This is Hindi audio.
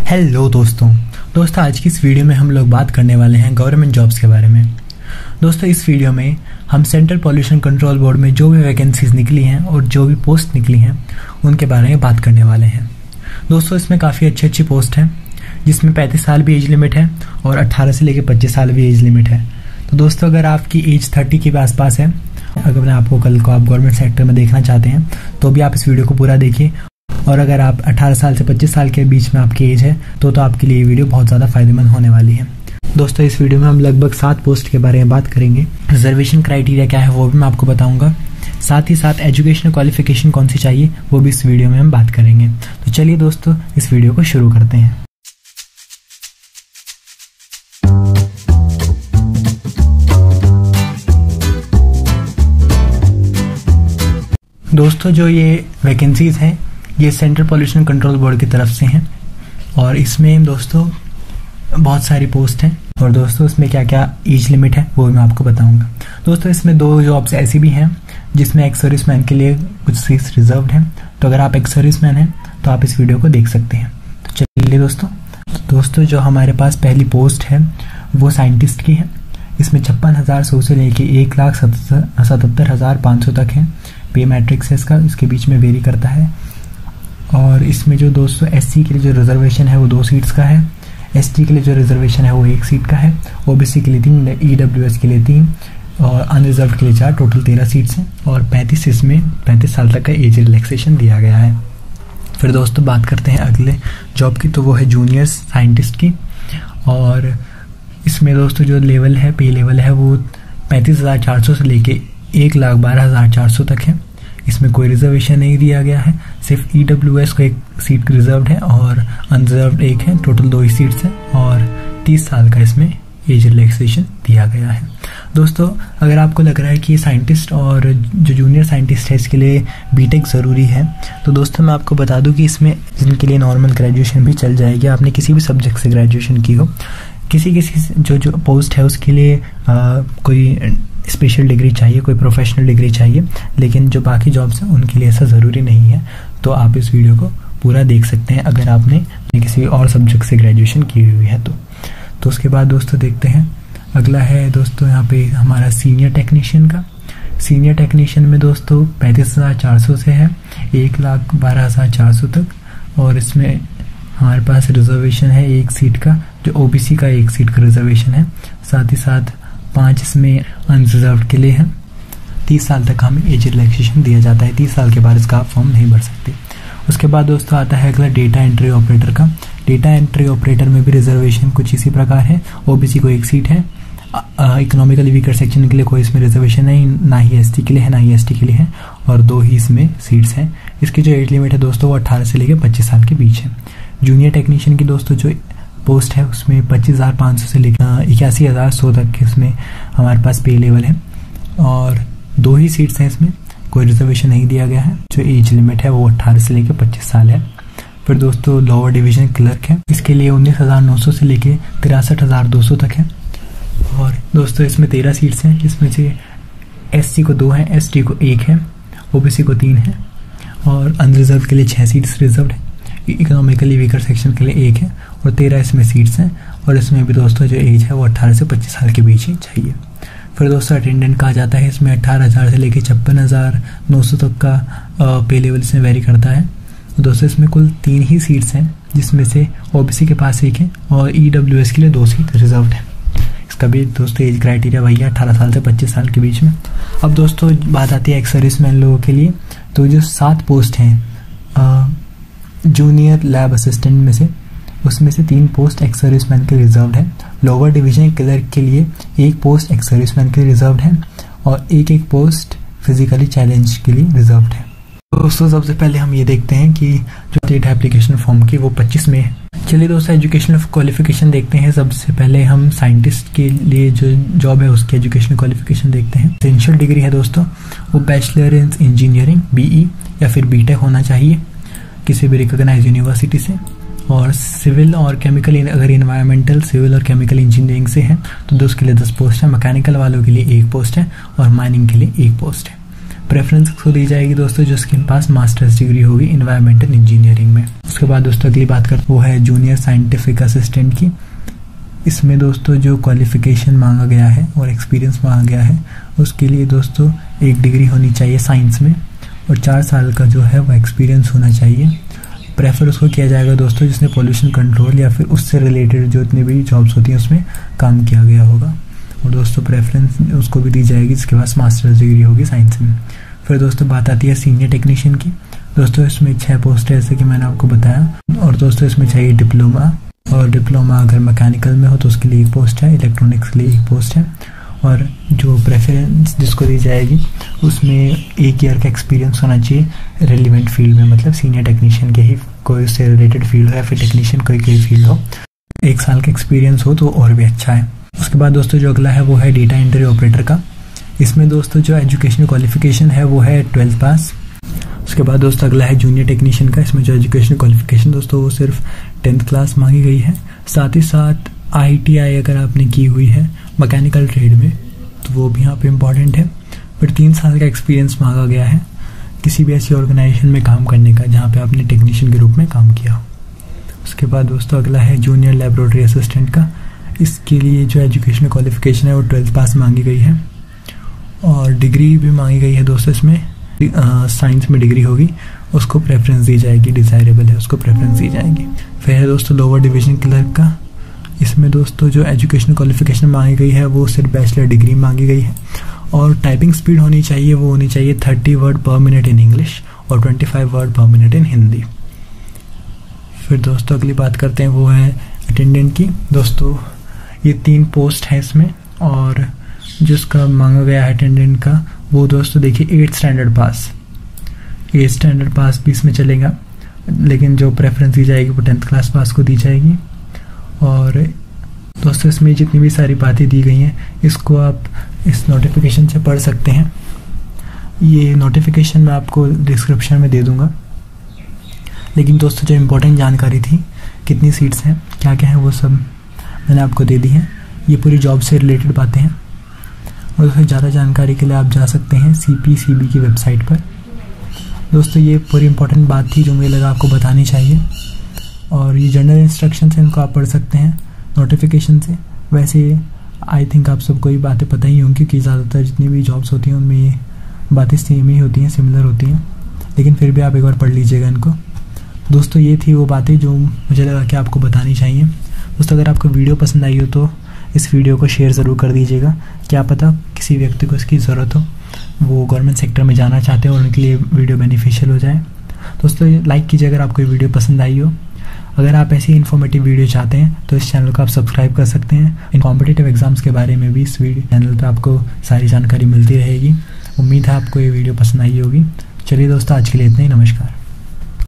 हेलो दोस्तों आज की इस वीडियो में हम लोग बात करने वाले हैं गवर्नमेंट जॉब्स के बारे में। दोस्तों इस वीडियो में हम सेंट्रल पॉल्यूशन कंट्रोल बोर्ड में जो भी वैकेंसीज निकली हैं और जो भी पोस्ट निकली हैं उनके बारे में बात करने वाले हैं। दोस्तों इसमें काफ़ी अच्छी पोस्ट हैं जिसमें 35 साल भी एज लिमिट है और 18 से लेकर 25 साल भी एज लिमिट है। तो दोस्तों अगर आपकी एज 30 के आसपास है, अगर आपको कल को आप गवर्नमेंट सेक्टर में देखना चाहते हैं तो भी आप इस वीडियो को पूरा देखिए। और अगर आप 18 साल से 25 साल के बीच में आपकी एज है तो आपके लिए ये वीडियो बहुत ज़्यादा फायदेमंद होने वाली है। दोस्तों इस वीडियो में हम लगभग 7 पोस्ट के बारे में बात करेंगे। रिजर्वेशन क्राइटेरिया क्या है वो भी मैं आपको बताऊंगा, साथ ही साथ एजुकेशनल क्वालिफिकेशन कौन सी चाहिए वो भी इस वीडियो में हम बात करेंगे। तो चलिए दोस्तों इस वीडियो को शुरू करते हैं। दोस्तों जो ये वैकेंसीज हैं ये सेंट्रल पॉल्यूशन कंट्रोल बोर्ड की तरफ से हैं और इसमें दोस्तों बहुत सारी पोस्ट हैं। और दोस्तों इसमें क्या क्या एज लिमिट है वो मैं आपको बताऊंगा। दोस्तों इसमें 2 जॉब्स ऐसी भी हैं जिसमें एक सर्विसमैन के लिए कुछ सीट्स रिजर्व्ड हैं। तो अगर आप एक सर्विसमैन हैं तो आप इस वीडियो को देख सकते हैं। तो चलिए दोस्तों जो हमारे पास पहली पोस्ट है वो साइंटिस्ट की है। इसमें 56,100 से लेके 1,77,500 तक है। पे मैट्रिक्स है इसके बीच में वेरी करता है। और इसमें जो दोस्तों एससी के लिए जो रिजर्वेशन है वो 2 सीट्स का है, एसटी के लिए जो रिजर्वेशन है वो 1 सीट का है, ओबीसी के लिए 3, ईडब्ल्यूएस के लिए 3 और अनरिजर्व के लिए 4, टोटल 13 सीट्स हैं। और 35 साल तक का एज रिलैक्सेशन दिया गया है। फिर दोस्तों बात करते हैं अगले जॉब की, तो वो है जूनियर साइंटिस्ट की। और इसमें दोस्तों जो लेवल है, पे लेवल है वो 35,400 से लेके 1,12,400 तक है। इसमें कोई रिजर्वेशन नहीं दिया गया है, सिर्फ ईडब्ल्यूएस को 1 सीट रिजर्व्ड है और अनरिजर्व्ड 1 है, टोटल 2 ही सीट्स हैं। और 30 साल का इसमें एज रिलैक्सेशन दिया गया है। दोस्तों अगर आपको लग रहा है कि ये साइंटिस्ट और जो जूनियर साइंटिस्ट है इसके लिए बीटेक ज़रूरी है, तो दोस्तों मैं आपको बता दूं कि इसमें जिनके लिए नॉर्मल ग्रेजुएशन भी चल जाएगी, आपने किसी भी सब्जेक्ट से ग्रेजुएशन की हो, किसी जो पोस्ट है उसके लिए कोई स्पेशल डिग्री चाहिए, कोई प्रोफेशनल डिग्री चाहिए, लेकिन जो बाकी जॉब्स हैं उनके लिए ऐसा ज़रूरी नहीं है। तो आप इस वीडियो को पूरा देख सकते हैं अगर आपने किसी और सब्जेक्ट से ग्रेजुएशन की हुई है तो उसके बाद दोस्तों देखते हैं अगला है दोस्तों यहाँ पे हमारा सीनियर टेक्नीशियन का। सीनियर टेक्नीशियन में दोस्तों 35,400 से है 1,12,400 तक। और इसमें हमारे पास रिजर्वेशन है 1 सीट का, जो ओबीसी का 1 सीट का रिजर्वेशन है। साथ ही साथ 5 इसमें अनरिजर्व्ड के लिए है। 30 साल तक हमें एज रिलैक्सेशन दिया जाता है। 30 साल के बाद इसका आप फॉर्म नहीं भर सकते। उसके बाद दोस्तों आता है अगला डेटा एंट्री ऑपरेटर का। डेटा एंट्री ऑपरेटर में भी रिजर्वेशन कुछ इसी प्रकार है। ओबीसी को 1 सीट है, इकोनॉमिकली वीकर सेक्शन के लिए कोई इसमें रिजर्वेशन नहीं, ना ही एसटी के लिए है ना ही एसटी के लिए है, और 2 ही इसमें सीट्स हैं। इसकी जो एज लिमिट है दोस्तों वो 18 से लेकर 25 साल के बीच है। जूनियर टेक्नीशियन की दोस्तों जो पोस्ट है उसमें 25,500 से लेकर 81,100 तक इसमें हमारे पास पे लेवल है और 2 ही सीट्स हैं। इसमें कोई रिजर्वेशन नहीं दिया गया है। जो एज लिमिट है वो 18 से लेकर 25 साल है। फिर दोस्तों लोअर डिवीजन क्लर्क है, इसके लिए 19,900 से लेकर 63,200 तक है। और दोस्तों इसमें 13 सीट्स हैं, जिसमें से एससी को 2 हैं, एसटी को 1 है, ओबीसी को 3 है और अनरिजर्व के लिए 6 सीट्स रिजर्व्ड है। इकोनॉमिकली वीकर सेक्शन के लिए 1 है और 13 इसमें सीट्स हैं। और इसमें भी दोस्तों जो एज है वो 18 से 25 साल के बीच ही चाहिए। फिर दोस्तों अटेंडेंट कहा जाता है, इसमें 18,000 से लेकर 56,900 तक का पे लेवल इसमें वेरी करता है। दोस्तों इसमें कुल 3 ही सीट्स हैं, जिसमें से ओबीसी के पास 1 है और ईडब्ल्यूएस के लिए 2 सीट रिजर्व्ड है। इसका भी दोस्तों एज क्राइटेरिया वही है, 18 साल से 25 साल के बीच में। अब दोस्तों बात आती है एक्स सर्विसमैन लोगों के लिए। तो जो 7 पोस्ट हैं जूनियर लैब असिस्टेंट में से, उसमें से 3 पोस्ट एक्स सर्विसमैन के रिजर्व्ड है। लोअर डिवीजन क्लर्क के लिए 1 पोस्ट एक्स सर्विसमैन के रिजर्व्ड है और 1 पोस्ट फिजिकली चैलेंज के लिए रिजर्व्ड है। दोस्तों सबसे पहले हम ये देखते हैं कि जो डेट है एप्लीकेशन फॉर्म की वो 25 में है। चलिए दोस्तों एजुकेशनल क्वालिफिकेशन देखते हैं। सबसे पहले हम साइंटिस्ट के लिए जो जॉब है उसकी एजुकेशनल क्वालिफिकेशन देखते हैं। एसेंशियल डिग्री है दोस्तों वो बैचलर इन इंजीनियरिंग बीई या फिर बीटेक होना चाहिए किसी भी रिकॉग्नाइज यूनिवर्सिटी से। और सिविल और केमिकल, अगर इन्वायरमेंटल सिविल और केमिकल इंजीनियरिंग से है तो उसके लिए 10 पोस्ट है। मैकेनिकल वालों के लिए 1 पोस्ट है और माइनिंग के लिए 1 पोस्ट है। प्रेफरेंस को दी जाएगी दोस्तों जिसके पास मास्टर्स डिग्री होगी इन्वायरमेंटल इंजीनियरिंग में। उसके बाद दोस्तों अगली बात करते वो है जूनियर साइंटिफिक असिस्टेंट की। इसमें दोस्तों जो क्वालिफिकेशन मांगा गया है और एक्सपीरियंस मांगा गया है उसके लिए दोस्तों 1 डिग्री होनी चाहिए साइंस में और 4 साल का जो है वो एक्सपीरियंस होना चाहिए। प्रेफर उसको किया जाएगा दोस्तों जिसने पोल्यूशन कंट्रोल या फिर उससे रिलेटेड जो इतनी भी जॉब्स होती हैं उसमें काम किया गया होगा। और दोस्तों प्रेफरेंस उसको भी दी जाएगी जिसके पास मास्टर्स डिग्री होगी साइंस में। फिर दोस्तों बात आती है सीनियर टेक्नीशियन की। दोस्तों इसमें 6 पोस्ट है जैसे कि मैंने आपको बताया। और दोस्तों इसमें चाहिए डिप्लोमा, और डिप्लोमा अगर मैकेनिकल में हो तो उसके लिए 1 पोस्ट है, इलेक्ट्रॉनिक्स के लिए 1 पोस्ट है। और जो प्रेफरेंस जिसको दी जाएगी उसमें 1 ईयर का एक्सपीरियंस होना चाहिए रेलिवेंट फील्ड में, मतलब सीनियर टेक्नीशियन के ही कोई उससे रिलेटेड फील्ड हो या फिर टेक्नीशियन कोई फील्ड हो। 1 साल का एक्सपीरियंस हो तो और भी अच्छा है। उसके बाद दोस्तों जो अगला है वो है डेटा एंट्री ऑपरेटर का। इसमें दोस्तों जो एजुकेशनल क्वालिफिकेशन है वो है 12th पास। उसके बाद दोस्तों अगला है जूनियर टेक्नीशियन का। इसमें जो एजुकेशनल क्वालिफिकेशन दोस्तों वो सिर्फ 10th क्लास मांगी गई है। साथ ही साथ ITI अगर आपने की हुई है मैकेनिकल ट्रेड में तो वो भी यहाँ पे इम्पॉर्टेंट है। फिर 3 साल का एक्सपीरियंस मांगा गया है किसी भी ऐसी ऑर्गेनाइजेशन में काम करने का जहाँ पे आपने टेक्नीशियन के रूप में काम किया हो। उसके बाद दोस्तों अगला है जूनियर लेबोरेटरी असिस्टेंट का। इसके लिए जो एजुकेशनल क्वालिफिकेशन है वो 12th पास मांगी गई है और डिग्री भी मांगी गई है दोस्तों। इसमें साइंस में डिग्री होगी उसको प्रेफरेंस दी जाएगी, डिज़ायरेबल है उसको प्रेफरेंस दी जाएगी। फिर है दोस्तों लोअर डिवीजन क्लर्क का। इसमें दोस्तों जो एजुकेशनल क्वालिफिकेशन मांगी गई है वो सिर्फ बैचलर डिग्री मांगी गई है और टाइपिंग स्पीड होनी चाहिए, वो होनी चाहिए 30 वर्ड पर मिनट इन इंग्लिश और 25 वर्ड पर मिनट इन हिंदी। फिर दोस्तों अगली बात करते हैं वो है अटेंडेंट की। दोस्तों ये 3 पोस्ट है इसमें और जिसका मांगा गया है अटेंडेंट का वो दोस्तों देखिए 8th स्टैंडर्ड पास। 8th स्टैंडर्ड पास भी इसमें चलेगा लेकिन जो प्रेफरेंस दी जाएगी वो 10th क्लास पास को दी जाएगी। और दोस्तों इसमें जितनी भी सारी बातें दी गई हैं इसको आप इस नोटिफिकेशन से पढ़ सकते हैं। ये नोटिफिकेशन मैं आपको डिस्क्रिप्शन में दे दूंगा। लेकिन दोस्तों जो इम्पोर्टेंट जानकारी थी कितनी सीट्स हैं क्या क्या है वो सब मैंने आपको दे दी है। ये पूरी जॉब से रिलेटेड बातें हैं और दोस्तों ज़्यादा जानकारी के लिए आप जा सकते हैं CPCB की वेबसाइट पर। दोस्तों ये पूरी इंपॉर्टेंट बात थी जो मुझे लगा आपको बतानी चाहिए। और ये जनरल इंस्ट्रक्शन है इनको आप पढ़ सकते हैं नोटिफिकेशन से। वैसे आई थिंक आप सबको ये बातें पता ही होंगी क्योंकि ज़्यादातर जितनी भी जॉब्स होती हैं उनमें ये बातें सेम ही होती हैं, सिमिलर होती हैं, लेकिन फिर भी आप एक बार पढ़ लीजिएगा इनको। दोस्तों ये थी वो बातें जो मुझे लगा कि आपको बतानी चाहिए। दोस्तों अगर आपको वीडियो पसंद आई हो तो इस वीडियो को शेयर ज़रूर कर दीजिएगा। क्या पता किसी व्यक्ति को इसकी ज़रूरत हो, वो गवर्नमेंट सेक्टर में जाना चाहते हैं और उनके लिए वीडियो बेनिफिशियल हो जाए। दोस्तों लाइक कीजिए अगर आपको ये वीडियो पसंद आई हो। अगर आप ऐसी इन्फॉर्मेटिव वीडियो चाहते हैं तो इस चैनल को आप सब्सक्राइब कर सकते हैं। इन कॉम्पिटिटिव एग्जाम्स के बारे में भी इस वीडियो चैनल पर आपको सारी जानकारी मिलती रहेगी। उम्मीद है आपको ये वीडियो पसंद आई होगी। चलिए दोस्तों आज के लिए इतना ही। नमस्कार।